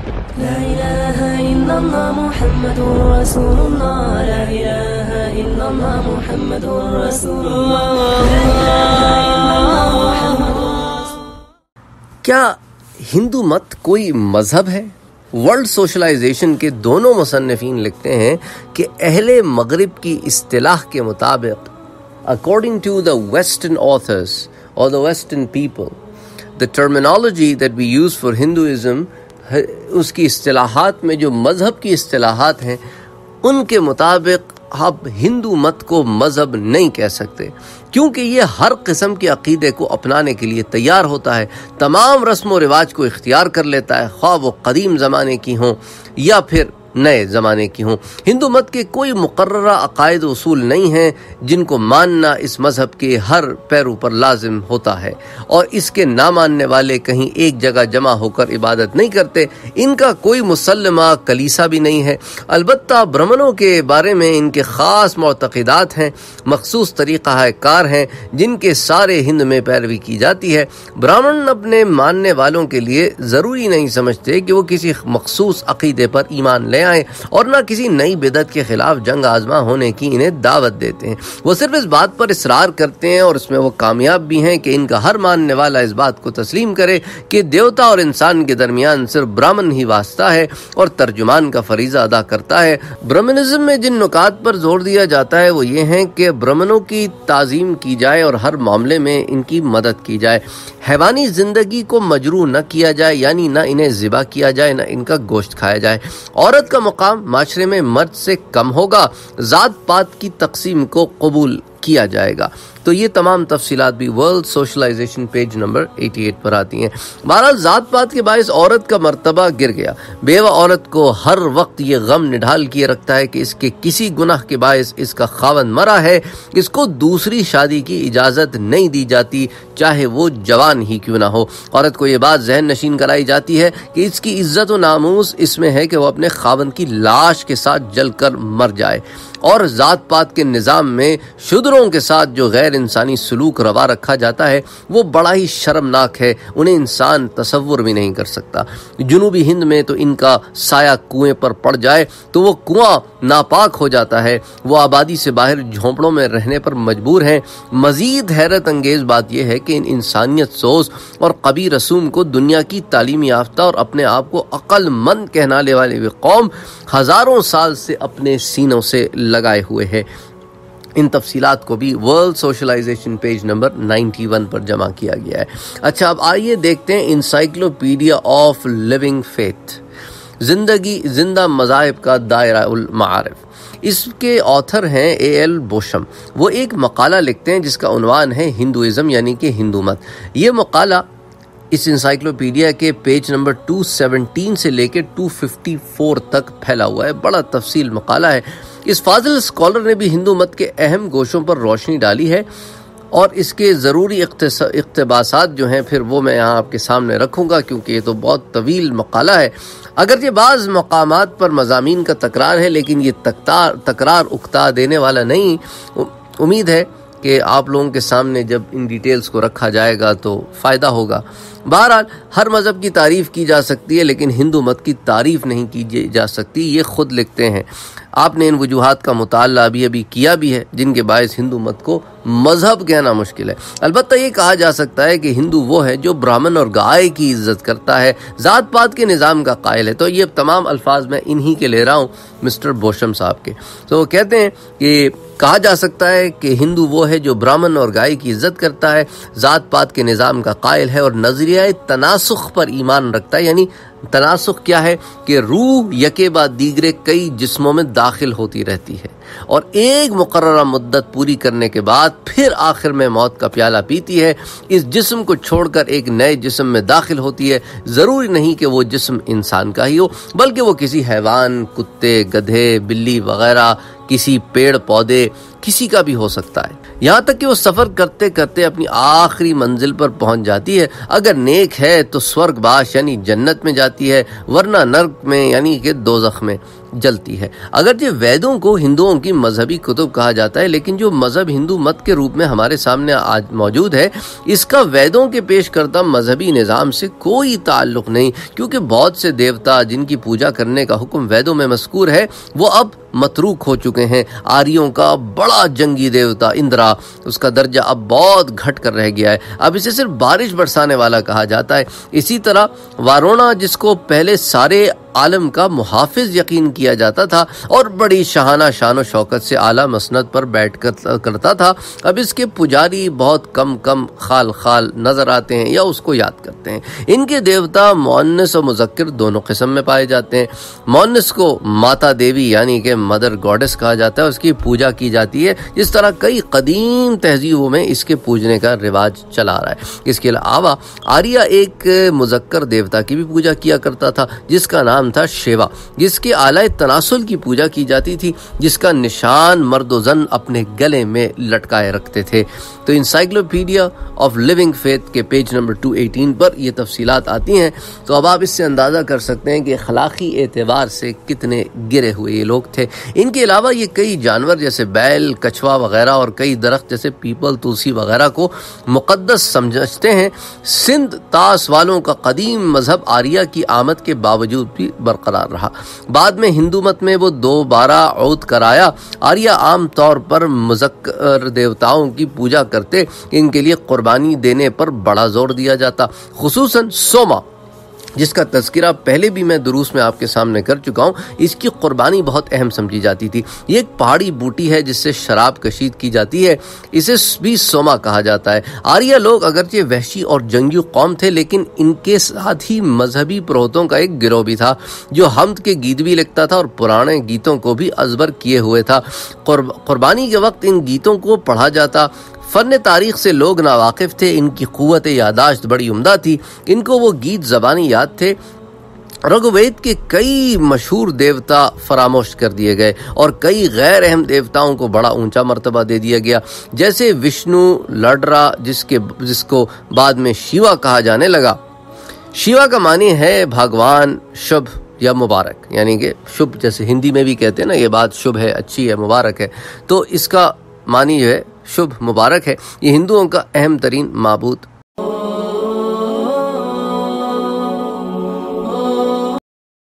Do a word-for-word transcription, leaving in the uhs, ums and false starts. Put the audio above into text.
لا إله إلا الله محمد رسول الله لا إله إلا الله محمد رسول الله لا إله إلا الله محمد کیا ہندو مت کوئی مذہب ہے؟ ورلڈ سوشلائزیشن کے دونوں مصنفین لکھتے ہیں کہ اہل مغرب کی اصطلاح کے مطابق according to the Western authors or the Western people, the terminology that we use for Hinduism, اس کی اصطلاحات میں جو مذہب کی اصطلاحات ہیں ان کے مطابق آپ ہندو مت کو مذہب نہیں کہہ سکتے، کیونکہ یہ ہر قسم کے عقیدے کو اپنانے کے لیے تیار ہوتا ہے، تمام رسم و رواج کو اختیار کر لیتا ہے، خواہ وہ قدیم زمانے کی ہوں یا پھر نئے زمانے کی ہوں۔ ہندو مت کے کوئی مقررہ عقائد و اصول نہیں ہیں جن کو ماننا اس مذہب کے ہر پیرو پر لازم ہوتا ہے، اور اس کے نہ ماننے والے کہیں ایک جگہ جمع ہو کر عبادت نہیں کرتے۔ ان کا کوئی مسلمہ کلیسا بھی نہیں ہے، البتہ برہمنوں کے بارے میں ان کے خاص معتقدات ہیں، مخصوص طریقہ کار ہیں جن کے سارے ہند میں پیروی کی جاتی ہے۔ برہمن اپنے ماننے والوں کے لیے ضروری نہیں سمجھتے کہ وہ کسی مخصوص عقیدے پر ایمان لے آئیں، اور نہ کسی نئی بدعت کے خلاف جنگ آزما ہونے کی انہیں دعوت دیتے ہیں۔ وہ صرف اس بات پر اصرار کرتے ہیں، اور اس میں وہ کامیاب بھی ہیں، کہ ان کا ہر ماننے والا اس بات کو تسلیم کرے کہ دیوتا اور انسان کے درمیان صرف برہمن ہی واسطہ ہے اور ترجمان کا فریضہ ادا کرتا ہے۔ برہمنزم میں جن نکات پر زور دیا جاتا ہے وہ یہ ہیں کہ برہمنوں کی تعظیم کی جائے اور ہر معاملے میں ان کی مدد کی جائے، حیوانی زندگی کو مجروح نہ کیا جائے، یعنی نہ انہیں ذبح کیا جائے نہ ان کا گوشت کھایا جائے، عورت کا مقام معاشرے میں مرد سے کم ہوگا، ذات پات کی تقسیم کو قبول کیا جائے گا۔ تو یہ تمام تفصیلات بھی ورلڈ سوشلائزیشن پیج نمبر اٹھاسی پر آتی ہیں۔ بہرحال ذات پات کے باعث عورت کا مرتبہ گر گیا، بیوہ عورت کو ہر وقت یہ غم نڈھال کیے رکھتا ہے کہ اس کے کسی گناہ کے باعث اس کا خاوند مرا ہے، اس کو دوسری شادی کی اجازت نہیں دی جاتی، چاہے وہ جوان ہی کیوں نہ ہو۔ عورت کو یہ بات ذہن نشین کرائی جاتی ہے کہ اس کی عزت و ناموس اس میں ہے کہ وہ اپنے خاوند کی لاش کے ساتھ جل کر مر جائے، اور ذات پات کے نظام میں شودروں کے ساتھ جو غیر انسانی سلوک روا رکھا جاتا ہے وہ بڑا ہی شرمناک ہے، انہیں انسان تصور بھی نہیں کر سکتا۔ جنوبی ہند میں تو ان کا سایہ کنویں پر پڑ جائے تو وہ کنواں ناپاک ہو جاتا ہے، وہ آبادی سے باہر جھونپڑوں میں رہنے پر مجبور ہیں۔ مزید حیرت انگیز بات یہ ہے کہ ان انسانیت سوز اور قبیح رسوم کو دنیا کی تعلیم یافتہ اور اپنے آپ کو عقل مند کہلانے والی وہ قوم ہزاروں سال سے اپنے سینوں سے لگائے ہوئے ہے۔ ان تفصیلات کو بھی world socialization page number ninety one پر جمع کیا گیا ہے۔ اچھا، اب آئیے دیکھتے ہیں انسائکلوپیڈیا آف لیونگ فیتھ، زندگی زندہ مذاہب کا دائرہ المعارف۔ اس کے آتھر ہیں اے ایل بوشم۔ وہ ایک مقالہ لکھتے ہیں جس کا عنوان ہے ہندوازم یعنی کہ ہندو مت۔ یہ مقالہ اس انسائکلوپیڈیا کے پیج نمبر دو سو سترہ سے لے کے دو سو چون تک پھیلا ہوا ہے، بڑا تفصیل مقالہ ہے۔ اس فاضل اسکالر نے بھی ہندو مت کے اہم گوشوں پر روشنی ڈالی ہے، اور اس کے ضروری اقتباسات جو ہیں پھر وہ میں یہاں آپ کے سامنے رکھوں گا، کیونکہ یہ تو بہت طویل مقالہ ہے۔ اگرچہ بعض مقامات پر مضامین کا تکرار ہے، لیکن یہ تکرار اکتا دینے والا نہیں۔ امید ہے کہ آپ لوگوں کے سامنے جب ان ڈیٹیلز کو رکھا جائے گا تو فائدہ ہوگا۔ بہرحال ہر مذہب کی تعریف کی جا سکتی ہے، لیکن ہندو مت کی تعریف نہیں کی جا سکتی، یہ خود لکھتے ہیں۔ آپ نے ان وجوہات کا مطالعہ ابھی ابھی کیا بھی ہے جن کے باعث ہندو مت کو مذہب کہنا مشکل ہے۔ البتہ یہ کہا جا سکتا ہے کہ ہندو وہ ہے جو برہمن اور گائے کی عزت کرتا ہے، ذات پات کے نظام کا قائل ہے۔ تو یہ تمام الفاظ میں انہی کے لے رہا ہوں، مسٹر بوشم صاحب کے۔ تو وہ کہتے ہیں کہ کہا جا سکتا ہے کہ ہندو وہ ہے جو برہمن اور گائے کی عزت کرتا ہے، ذات پات کے نظام کا قائل ہے، اور نظریہ تناسخ پر ایمان رکھتا ہے۔ یعنی تناسخ کیا ہے؟ کہ روح یکے بعد دیگرے کئی جسموں میں داخل ہوتی رہتی ہے، اور ایک مقررہ مدت پوری کرنے کے بعد پھر آخر میں موت کا پیالہ پیتی ہے، اس جسم کو چھوڑ کر ایک نئے جسم میں داخل ہوتی ہے۔ ضروری نہیں کہ وہ جسم انسان کا ہی ہو، بلکہ وہ کسی حیوان، کتے، گدھے، بلی وغیرہ، کسی پیڑ پودے، کسی کا بھی ہو سکتا ہے، یہاں تک کہ وہ سفر کرتے کرتے اپنی آخری منزل پر پہنچ جاتی ہے۔ اگر نیک ہے تو سورگ باش یعنی جنت میں جاتی ہے، ورنہ نرک میں یعنی کہ دوزخ میں۔ جلتی ہے۔ اگرچہ ویدوں کو ہندوؤں کی مذہبی کتب کہا جاتا ہے، لیکن جو مذہب ہندو مت کے روپ میں ہمارے سامنے آج موجود ہے، اس کا ویدوں کے پیش کردہ مذہبی نظام سے کوئی تعلق نہیں، کیونکہ بہت سے دیوتا جن کی پوجا کرنے کا حکم ویدوں میں مذکور ہے وہ اب متروک ہو چکے ہیں۔ آریوں کا بڑا جنگی دیوتا اندرا، اس کا درجہ اب بہت گھٹ کر رہ گیا ہے، اب اسے صرف بارش برسانے والا کہا جاتا ہے۔ اسی طرح وارونا، جس کو پہلے سارے عالم کا محافظ یقین کیا جاتا تھا اور بڑی شاہانہ شان و شوکت سے اعلیٰ مسند پر بیٹھ کر کرتا تھا، اب اس کے پجاری بہت کم کم خال خال نظر آتے ہیں یا اس کو یاد کرتے ہیں۔ ان کے دیوتا مؤنث و مذکر دونوں قسم میں پائے جاتے ہیں۔ مؤنث کو ماتا دیوی یعنی کہ مدر گوڈس کہا جاتا ہے، اس کی پوجا کی جاتی ہے، جس طرح کئی قدیم تہذیبوں میں اس کے پوجنے کا رواج چلا آ رہا ہے۔ اس کے علاوہ آریہ ایک مذکر دیوتا کی بھی پوجا کیا کرتا تھا جس کا نام تھا شیوا، جس کے آلہ تناسل کی پوجا کی جاتی تھی، جس کا نشان مرد و زن اپنے گلے میں لٹکائے رکھتے تھے۔ تو انسائکلوپیڈیا آف لیونگ فیتھ کے پیج نمبر دو سو اٹھارہ پر یہ تفصیلات آتی ہیں، تو اب آپ اس سے اندازہ کر سکتے ہیں کہ اخلاقی اعتبار سے کتنے گرے ہوئے یہ لوگ تھے۔ ان کے علاوہ یہ کئی جانور جیسے بیل، کچھوا وغیرہ اور کئی درخت جیسے پیپل، تلسی وغیرہ کو مقدس سمجھتے ہیں۔ سندھ طاس والوں کا قدیم مذہب آریہ کی آمد کے باوجود بھی برقرار رہا۔ بعد میں ہندو مت میں وہ دوبارہ عود کرایا۔ آریہ عام طور پر مذکر دیوتاؤں کی پوجا کرتے، ان کے لیے قربانی دینے پر بڑا زور دیا جاتا، خصوصاً سوما، جس کا تذکرہ پہلے بھی میں دروس میں آپ کے سامنے کر چکا ہوں۔ اس کی قربانی بہت اہم سمجھی جاتی تھی۔ یہ ایک پہاڑی بوٹی ہے جس سے شراب کشید کی جاتی ہے، اسے بھی سوما کہا جاتا ہے۔ آریہ لوگ اگرچہ وحشی اور جنگی قوم تھے، لیکن ان کے ساتھ ہی مذہبی پروہتوں کا ایک گروہ بھی تھا جو حمد کے گیت بھی لکھتا تھا اور پرانے گیتوں کو بھی ازبر کیے ہوئے تھا۔ قربانی کے وقت ان گیتوں کو پڑھا جاتا۔ فن تاریخ سے لوگ ناواقف تھے، ان کی قوت یاداشت بڑی عمدہ تھی، ان کو وہ گیت زبانی یاد تھے۔ رگوید کے کئی مشہور دیوتا فراموش کر دیے گئے اور کئی غیر اہم دیوتاؤں کو بڑا اونچا مرتبہ دے دیا گیا، جیسے وشنو لڈرا، جس کے جس کو بعد میں شیوا کہا جانے لگا۔ شیوا کا معنی ہے بھگوان شبھ یا مبارک، یعنی کہ شبھ جیسے ہندی میں بھی کہتے ہیں نا، یہ بات شبھ ہے، اچھی ہے، مبارک ہے، تو اس کا معنی جو ہے شبھ مبارک ہے۔ یہ ہندوؤں کا اہم ترین معبود